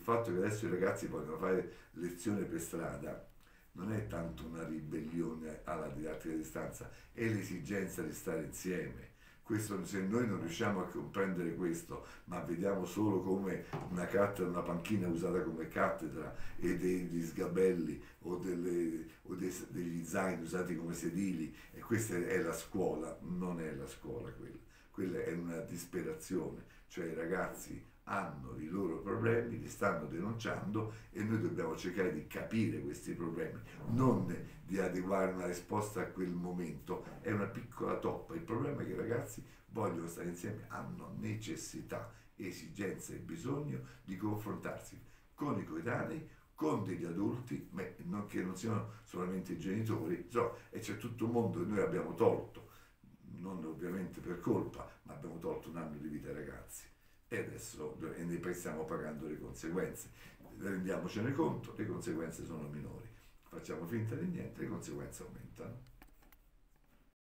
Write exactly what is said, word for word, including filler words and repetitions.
fatto che adesso i ragazzi vogliono fare lezione per strada non è tanto una ribellione alla didattica a distanza, è l'esigenza di stare insieme. Questo, se noi non riusciamo a comprendere questo, ma vediamo solo come una cattedra, una panchina usata come cattedra e degli sgabelli o, delle, o dei, degli zaini usati come sedili, e questa è la scuola, non è la scuola quella. Quella è una disperazione, cioè i ragazzi hanno i loro problemi, li stanno denunciando e noi dobbiamo cercare di capire questi problemi, non di adeguare una risposta a quel momento. È una piccola toppa. Il problema è che i ragazzi vogliono stare insieme, hanno necessità, esigenza e bisogno di confrontarsi con i coetanei, con degli adulti, ma non, che non siano solamente i genitori, insomma, e c'è tutto un mondo che noi abbiamo tolto, non ovviamente per colpa, ma abbiamo tolto un anno di vita ai ragazzi e adesso e ne stiamo pagando le conseguenze. Rendiamocene conto, le conseguenze sono minori, facciamo finta di niente, le conseguenze aumentano.